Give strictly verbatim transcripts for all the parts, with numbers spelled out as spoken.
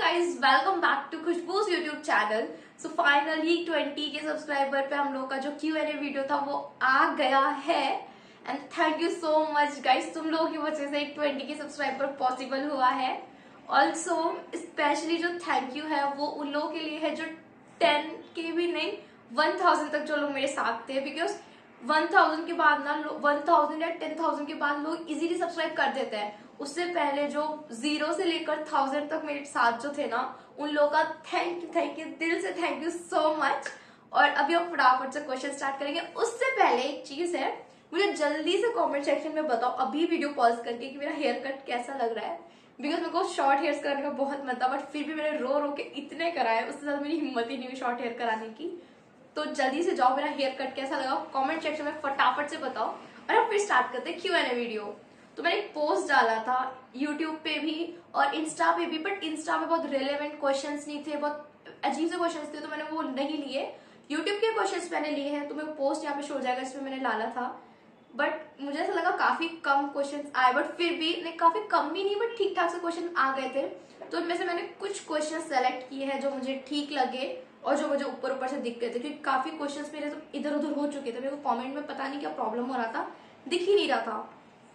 Guys, welcome back to Khushboo's YouTube channel. So finally twenty K subscriber पे हम लोग का जो क्यू एन ए वीडियो था वो आ गया है and thank you so much guys, तुम लोगों की वजह से ट्वेंटी के सब्सक्राइबर पॉसिबल हुआ है। ऑल्सो स्पेशली जो थैंक यू है वो उन लोगों के लिए है जो टेन के भी नहीं वन थाउजेंड तक जो लोग मेरे साथ थे, बिकॉज वन थाउजेंड के बाद ना वन थाउजेंड या टेन थाउजेंड के बाद लोग इजीली सब्सक्राइब कर देते हैं। उससे पहले जो जीरो से लेकर थाउजेंड तक मेरे साथ जो थे ना, उन लोगों का थैंक यू थैंक यू दिल से थैंक यू सो मच। और अभी हम फटाफट से क्वेश्चन स्टार्ट करेंगे। उससे पहले एक चीज है, मुझे जल्दी से कमेंट सेक्शन में बताओ अभी वीडियो पॉज करके कि मेरा हेयर कट कैसा लग रहा है, बिकॉज मेरे को शॉर्ट हेयर करने का बहुत मन था, बट फिर भी मैंने रो रो के इतने कराए, उससे ज्यादा मेरी हिम्मत ही नहीं हुई शॉर्ट हेयर कराने की। तो जल्दी से जाओ, मेरा हेयर कट कैसा लगा कमेंट सेक्शन में फटाफट से बताओ। और अब फिर स्टार्ट करते हैं क्यू एन ए वीडियो। तो मैंने एक पोस्ट डाला था यूट्यूब पे भी और इंस्टा पे भी, बट इंस्टा पे बहुत रिलेवेंट क्वेश्चंस नहीं थे, बहुत अजीब से क्वेश्चंस थे, तो मैंने वो नहीं लिए। यूट्यूब के क्वेश्चंस मैंने लिए हैं, तो मैं पोस्ट यहाँ पे शो हो जाएगा जिसमें मैंने डाला था। बट मुझे ऐसा लगा काफी कम क्वेश्चंस आए, बट फिर भी नहीं, काफी कम भी नहीं, बट ठीक ठाक से क्वेश्चन आ गए थे। तो उनमें से मैंने कुछ क्वेश्चन सेलेक्ट किए हैं जो मुझे ठीक लगे और जो मुझे ऊपर ऊपर से दिख गए थे, क्योंकि काफी क्वेश्चंस मेरे तो इधर उधर हो चुके थे। मेरे को कमेंट में पता नहीं क्या प्रॉब्लम हो रहा था, दिख ही नहीं रहा था।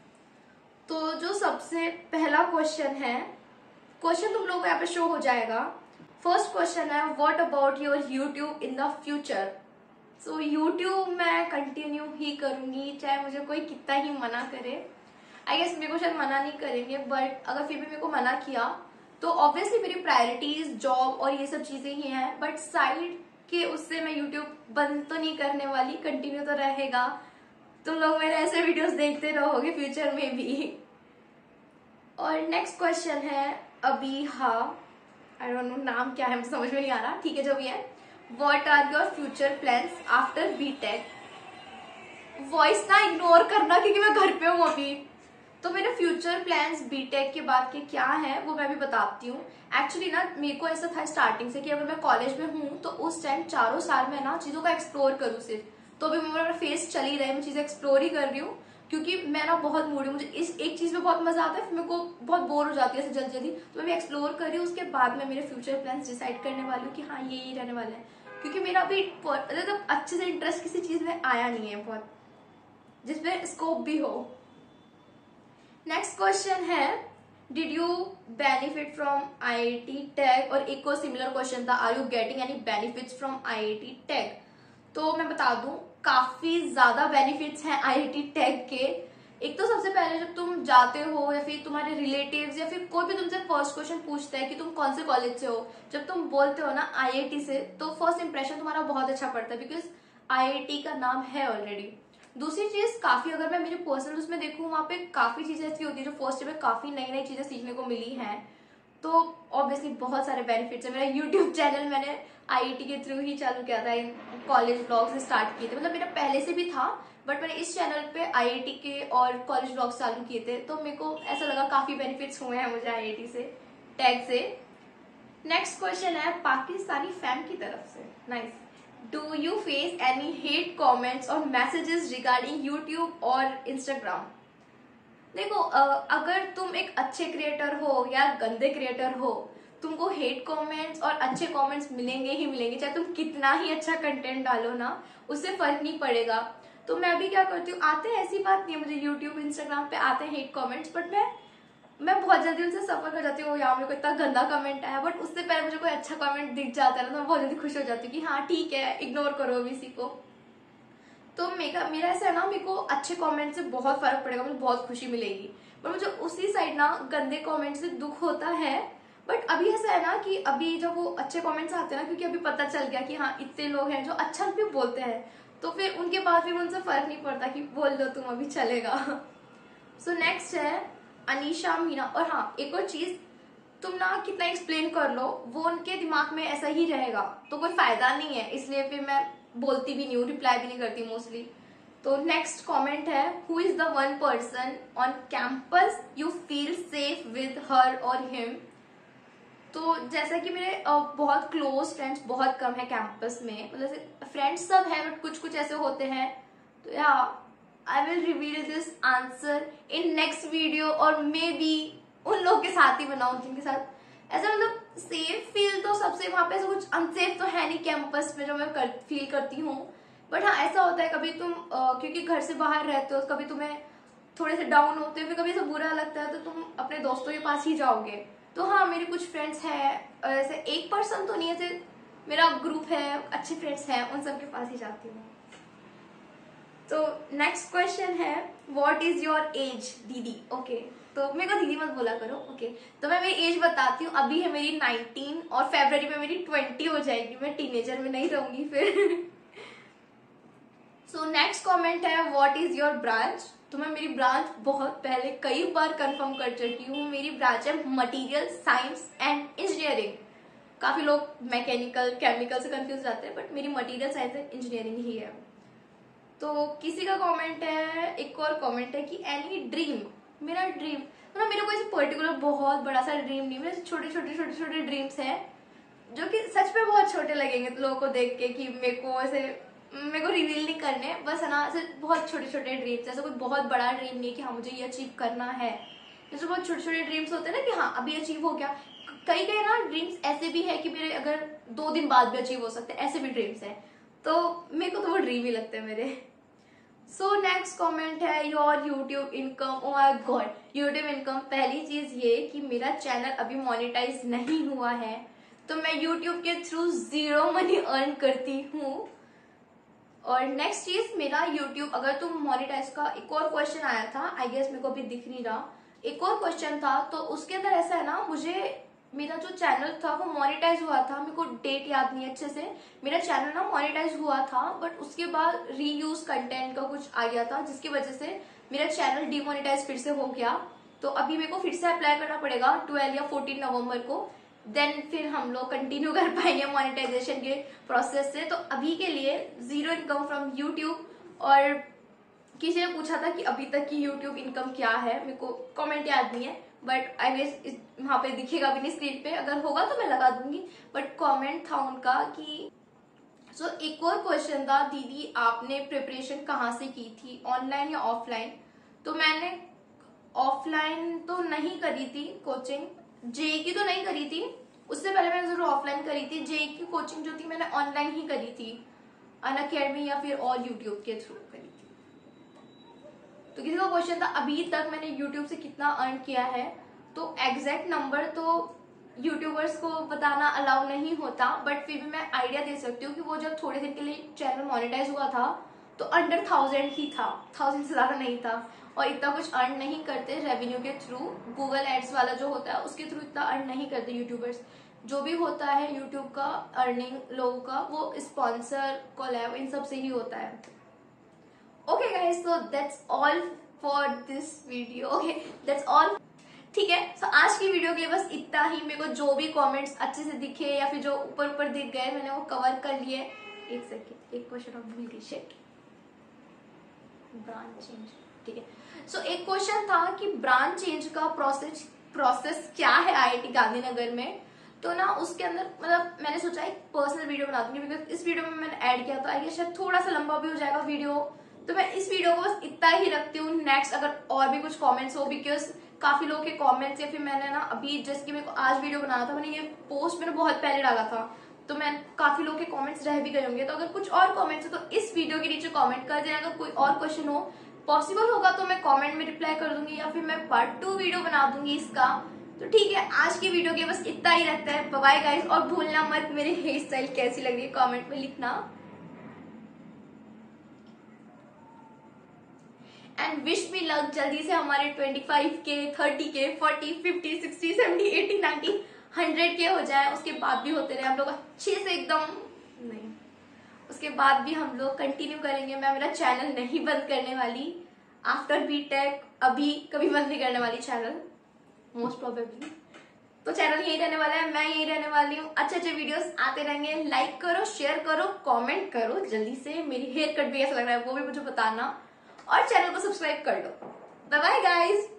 तो जो सबसे पहला क्वेश्चन है, क्वेश्चन तुम लोगों को यहाँ पे शो हो जाएगा। फर्स्ट क्वेश्चन है, what about your YouTube in the future. So YouTube मैं कंटिन्यू ही करूंगी, चाहे मुझे कोई कितना ही मना करे। आई गेस मेरे को शायद मना नहीं करेंगे, बट अगर फिर भी मेरे को मना किया तो ऑब्वियसली मेरी प्रायोरिटीज जॉब और ये सब चीजें ही हैं, बट साइड के उससे मैं यूट्यूब बंद तो नहीं करने वाली, कंटिन्यू तो रहेगा। तुम लोग मेरे ऐसे वीडियोस देखते रहोगे फ्यूचर में भी। और नेक्स्ट क्वेश्चन है अभी, हाँ आई डोंट नो नाम क्या है, मुझे समझ में नहीं आ रहा, ठीक है जो भी है। What are your future plans after BTech. Voice ना इग्नोर करना क्योंकि मैं घर पे हूँ अभी। तो मेरे फ्यूचर प्लान्स बीटेक के बाद के क्या है वो मैं भी बताती हूँ। एक्चुअली ना मेरे को ऐसा था स्टार्टिंग से कि अगर मैं कॉलेज में हूँ तो उस टाइम चारों साल में ना चीजों का एक्सप्लोर करूँ सिर्फ। तो अभी मेरा फेस चल ही रहा है, मैं चीजें एक्सप्लोर ही कर रही हूँ, क्योंकि मैं ना बहुत मूड हूँ, मुझे इस एक चीज में बहुत मजा आता है, फिर मेरे को बहुत बोर हो जाती है ऐसे जल्दी जल्दी। तो मैं एक्सप्लोर कर रही हूँ, उसके बाद मैं मेरे फ्यूचर प्लान्स डिसाइड करने वाली हूँ कि हाँ ये ही रहने वाला है, क्योंकि मेरा अभी मतलब अच्छे से इंटरेस्ट किसी चीज में आया नहीं है बहुत, जिसमें स्कोप भी हो। नेक्स्ट क्वेश्चन है, did you benefit from I I T tech. और एक और सिमिलर क्वेश्चन था, are you getting any benefits from I I T tech. तो मैं बता दूं काफी ज्यादा बेनिफिट्स हैं आई आई टी टेक के। एक तो सबसे पहले जब तुम जाते हो या फिर तुम्हारे रिलेटिव्स या फिर कोई भी तुमसे फर्स्ट क्वेश्चन पूछता है कि तुम कौन से कॉलेज से हो, जब तुम बोलते हो ना आई आई टी से, तो फर्स्ट इंप्रेशन तुम्हारा बहुत अच्छा पड़ता है, बिकॉज आई आई टी का नाम है ऑलरेडी। दूसरी चीज काफी, अगर मैं मेरे पर्सनल उसमें देखूं, वहां पे काफी चीजें ऐसी होती है जो फर्स्ट ईयर में काफी नई नई चीजें सीखने को मिली हैं। तो ऑब्वियसली बहुत सारे बेनिफिट्स है। मेरा यूट्यूब चैनल मैंने आई आई टी के थ्रू ही चालू किया था, कॉलेज ब्लॉग्स स्टार्ट किए थे, मतलब मेरा पहले से भी था, बट मैंने इस चैनल पे आई आई टी के और कॉलेज ब्लॉग्स चालू किए थे। तो मेरे को ऐसा लगा काफी बेनिफिट्स हुए हैं मुझे आई आई टी से, टैग से। नेक्स्ट क्वेश्चन है पाकिस्तानी फैन की तरफ से, nice. Do you face any hate comments और मैसेजेस रिगार्डिंग यूट्यूब और इंस्टाग्राम। देखो, अगर तुम एक अच्छे क्रिएटर हो या गंदे क्रिएटर हो, तुमको हेट कमेंट्स और अच्छे कमेंट्स मिलेंगे ही मिलेंगे, चाहे तुम कितना ही अच्छा कंटेंट डालो ना, उससे फर्क नहीं पड़ेगा। तो मैं अभी क्या करती हूँ, आते हैं, ऐसी बात नहीं है, मुझे यूट्यूब इंस्टाग्राम पे आते हैं हेट कमेंट्स, बट मैं मैं बहुत जल्दी उनसे सफर कर जाती हूँ। यार मेरे को इतना गंदा कमेंट आया, बट उससे पहले मुझे कोई अच्छा कमेंट दिख जाता है ना, तो मैं बहुत जल्दी खुश हो जाती हूँ कि हाँ ठीक है, इग्नोर करो अभी इसी को। तो मेरा मेरा ऐसा है ना, मेरे को अच्छे कमेंट से बहुत फर्क पड़ेगा, मुझे बहुत खुशी मिलेगी, पर मुझे उसी साइड ना गंदे कमेंट से दुख होता है। बट अभी ऐसा है ना कि अभी जब वो अच्छे कमेंट्स आते हैं ना, क्योंकि अभी पता चल गया कि हाँ इतने लोग हैं जो अच्छा भी बोलते हैं, तो फिर उनके बाद भी उनसे फर्क नहीं पड़ता कि बोल दो तुम, अभी चलेगा। सो नेक्स्ट है अनीशा मीना। और हाँ एक और चीज, तुम ना कितना एक्सप्लेन कर लो, वो उनके दिमाग में ऐसा ही रहेगा, तो कोई फायदा नहीं है, इसलिए फिर मैं बोलती भी नहीं हूँ, रिप्लाई भी नहीं करती मोस्टली। तो नेक्स्ट कमेंट है, who is the one person on campus you feel safe with her or him. तो जैसा कि मेरे बहुत क्लोज फ्रेंड्स बहुत कम है कैंपस में, मतलब फ्रेंड्स सब है बट कुछ कुछ ऐसे होते हैं। तो या I will reveal this answer in next video, और मे बी उन लोग के साथ ही बनाऊं जिनके साथ ऐसा मतलब सेफ फील तो सबसे, वहां पे ऐसा कुछ अनसेफ तो है नहीं कैंपस में जो मैं कर, फील करती हूँ। बट हाँ ऐसा होता है कभी तुम आ, क्योंकि घर से बाहर रहते हो, कभी तुम्हें थोड़े से डाउन होते हो, फिर कभी ऐसा बुरा लगता है तो तुम अपने दोस्तों के पास ही जाओगे। तो हाँ मेरे कुछ फ्रेंड्स हैं, ऐसे एक पर्सन तो नहीं, ऐसे मेरा ग्रुप है, अच्छे फ्रेंड्स हैं, उन सब के पास ही जाती हूँ। तो नेक्स्ट क्वेश्चन है व्हाट इज योर एज दीदी। ओके okay, तो मेरे को दीदी मत बोला करो। ओके okay, तो मैं मेरी एज बताती हूँ। अभी है मेरी नाइनटीन और फरवरी में मेरी ट्वेंटी हो जाएगी। मैं टीनेजर में नहीं रहूंगी फिर। सो नेक्स्ट कमेंट है व्हाट इज योर ब्रांच। तो मैं मेरी ब्रांच बहुत पहले कई बार कंफर्म कर चुकी हूँ। मेरी ब्रांच है मटेरियल साइंस एंड इंजीनियरिंग। काफी लोग मैकेनिकल केमिकल से कंफ्यूज जाते हैं, बट मेरी मटेरियल साइंस एंड इंजीनियरिंग ही है। तो किसी का कमेंट है, एक और कमेंट है कि एनी ड्रीम। मेरा ड्रीम तो ना, मेरे को ऐसे पर्टिकुलर बहुत बड़ा सा ड्रीम नहीं, मेरे छोटे छोटे छोटे छोटे ड्रीम्स हैं जो कि सच में बहुत छोटे लगेंगे तो लोगों को देख के कि मेरे को ऐसे मेरे को रिवील नहीं करने, बस है ना ऐसे बहुत छोटे छोटे ड्रीम्स। ऐसा कोई बहुत बड़ा ड्रीम नहीं कि हाँ मुझे ये अचीव करना है। जैसे बहुत छोटे छोटे ड्रीम्स होते हैं ना कि हाँ अभी अचीव हो गया। कई कई ना ड्रीम्स ऐसे भी है कि मेरे अगर दो दिन बाद भी अचीव हो सकते हैं, ऐसे भी ड्रीम्स हैं। तो मेरे को तो वो ड्रीम ही लगते हैं मेरे। सो नेक्स्ट कमेंट है your YouTube income. Oh my God, YouTube income. पहली चीज ये कि मेरा चैनल अभी मोनेटाइज नहीं हुआ है, तो मैं यूट्यूब के थ्रू जीरो मनी अर्न करती हूँ। और नेक्स्ट चीज मेरा यूट्यूब, अगर तुम मोनेटाइज का एक और क्वेश्चन आया था, आई गेस मेरे को अभी दिख नहीं रहा, एक और क्वेश्चन था। तो उसके अंदर ऐसा है ना, मुझे मेरा जो चैनल था वो मोनेटाइज हुआ था, मेरे को डेट याद नहीं अच्छे से। मेरा चैनल ना मोनेटाइज हुआ था, बट उसके बाद रीयूज कंटेंट का कुछ आ गया था, जिसकी वजह से मेरा चैनल डिमोनेटाइज फिर से हो गया। तो अभी मेरे को फिर से अप्लाई करना पड़ेगा ट्वेल्व या फोर्टीन नवंबर को, देन फिर हम लोग कंटिन्यू कर पाएंगे मोनेटाइजेशन के प्रोसेस से। तो अभी के लिए जीरो इनकम फ्रॉम यूट्यूब। और किसी ने पूछा था कि अभी तक की यूट्यूब इनकम क्या है, मेरे को कमेंट याद नहीं है, बट आई गेस वहां पे दिखेगा भी नहीं स्क्रीन पे, अगर होगा तो मैं लगा दूंगी। बट कमेंट था उनका कि सो so, एक और क्वेश्चन था दीदी आपने प्रिपरेशन कहाँ से की थी, ऑनलाइन या ऑफलाइन। तो मैंने ऑफलाइन तो नहीं करी थी कोचिंग, जेई की तो नहीं करी थी, उससे पहले मैंने जरूर ऑफलाइन करी थी। जेई की कोचिंग जो थी मैंने ऑनलाइन ही करी थी, अनअकैडमी या फिर और यूट्यूब के थ्रू करी थी। तो किसी का क्वेश्चन था अभी तक मैंने यूट्यूब से कितना अर्न किया है। तो एग्जैक्ट नंबर तो यूट्यूबर्स को बताना अलाउ नहीं होता, बट फिर भी मैं आइडिया दे सकती हूँ कि वो जब थोड़े दिन के लिए चैनल मोनेटाइज हुआ था तो अंडर थाउजेंड ही था, थाउजेंड से ज्यादा नहीं था। और इतना कुछ अर्न नहीं करते रेवेन्यू के थ्रू, गूगल एड्स वाला जो होता है उसके थ्रू इतना अर्न नहीं करते यूट्यूबर्स। जो भी होता है यूट्यूब का अर्निंग लोगों का, वो स्पॉन्सर कोलैब इन सब से ही होता है। Okay guys, so that's all for this video. Okay that's all, ठीक है। सो so, आज की वीडियो के लिए बस इतना ही। मेरे को जो भी कमेंट्स अच्छे से दिखे या फिर जो ऊपर ऊपर दिख गए मैंने वो कवर कर लिए। एक सेकेंड, एक क्वेश्चन और भूल गई, शिट, ब्रांच चेंज, ठीक है। सो so, एक क्वेश्चन था कि ब्रांच चेंज का प्रोसेस प्रोसेस क्या है आईआईटी गांधीनगर में। तो ना उसके अंदर मतलब मैंने सोचा एक पर्सनल वीडियो बना दूंगी, बिकॉज इस वीडियो में मैंने ऐड किया था, ये शायद थोड़ा सा लंबा भी हो जाएगा वीडियो, तो मैं इस वीडियो को बस इतना ही रखती हूँ। नेक्स्ट अगर और भी कुछ कमेंट्स हो, बिकॉज काफी लोगों के कमेंट्स, या फिर मैंने ना अभी जैसे कि मेरे को आज वीडियो बनाना था, मैंने ये पोस्ट मैंने बहुत पहले डाला था, तो मैं काफी लोगों के कमेंट्स रह भी गए होंगे। तो अगर कुछ और कमेंट्स हो तो इस वीडियो के नीचे कमेंट कर देना। अगर कोई और क्वेश्चन हो, पॉसिबल होगा तो मैं कमेंट में रिप्लाई कर दूंगी, या फिर मैं पार्ट टू वीडियो बना दूंगी इसका। तो ठीक है, आज की वीडियो के बस इतना ही रखता है। बाय बाय गाइस, और भूलना मत मेरी हेयर स्टाइल कैसी लग रही है कमेंट में लिखना। एंड विश मी लक, जल्दी से हमारे twenty five K, thirty K, forty, fifty, sixty, seventy, eighty, ninety, hundred K हो जाए। उसके बाद भी होते रहे हम लोग अच्छे से एकदम, नहीं उसके बाद भी हम लोग कंटिन्यू करेंगे। मैं मेरा चैनल नहीं बंद करने वाली आफ्टर बीटेक, अभी कभी बंद नहीं करने वाली चैनल, मोस्ट प्रोबेबली। तो चैनल यही रहने वाला है, मैं यही रहने वाली हूँ। अच्छे अच्छे वीडियोस आते रहेंगे। लाइक करो, शेयर करो, कमेंट करो जल्दी से। मेरी हेयर कट भी ऐसा लग रहा है वो भी मुझे बताना, और चैनल को सब्सक्राइब कर लो। Bye bye guys.